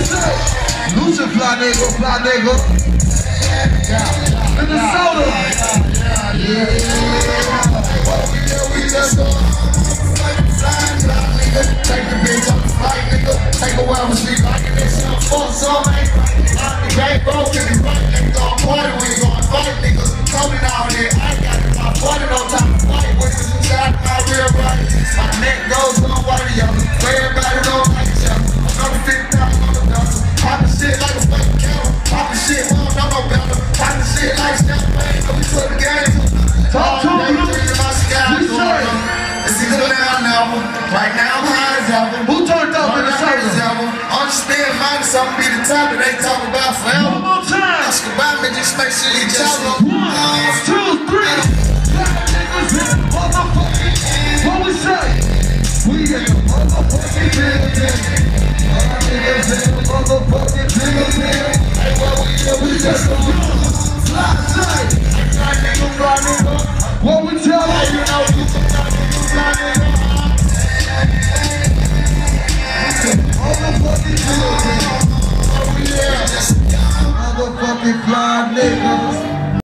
say? Lucci fly nigga, Minnesota. We just go. Take the bitch off the flight, nigga. Take a while to sleep like it. Fuck some ain't right. Back broke in the right, nigga. Gon' party when you gon' fight, niggas. Coming out here, I got it. My party on time to fight with this inside my real body. My neck goes on white yellow. Everybody don't like each other. I'm 50,000 on the dollar. Poppin' shit like a fucking counter. Poppin' shit, we don't know no better. Poppin' shit like champagne. We put the game to talk to me. It's either now. Right now I'm high as ever. Who turned up in the summer? Understand minus I'm be the top that they talk about forever. One more time. Ask about me, just make sure you just 1, 2, 3. Niggas in the motherfucking. What we say? We in the motherfucking building. Niggas in the motherfucking building. Hey, what we do? We just go fly tight. Fly nigga. What we tell you? You know you can fly nigga. Motherfucking fly niggas.